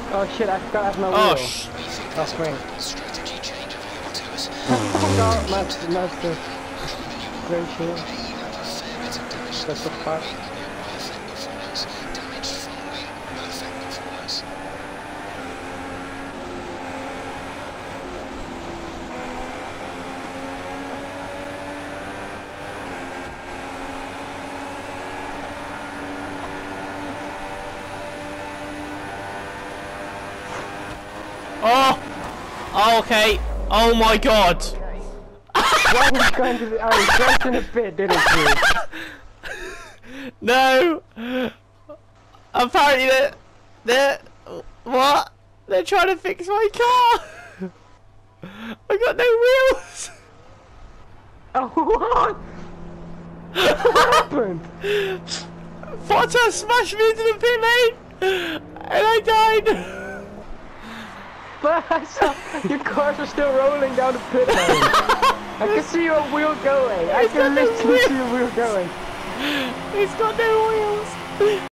Oh shit, I forgot I have no Oh, wheel. That's great. Strategy change available to us. No, master. Great shit. That's the part. Perfect performance. Damage following. Perfect performance. Oh, okay. Oh my god. Why was going to the... Oh, he jumped in a pit, didn't he? No. Apparently what? They're trying to fix my car. I got no wheels. Oh, what? What happened? Bottas smashed me into the pit lane, and I died. But I saw your cars are still rolling down the pit lane. I can see your wheel going. I can literally see your wheel going. It's got no wheels.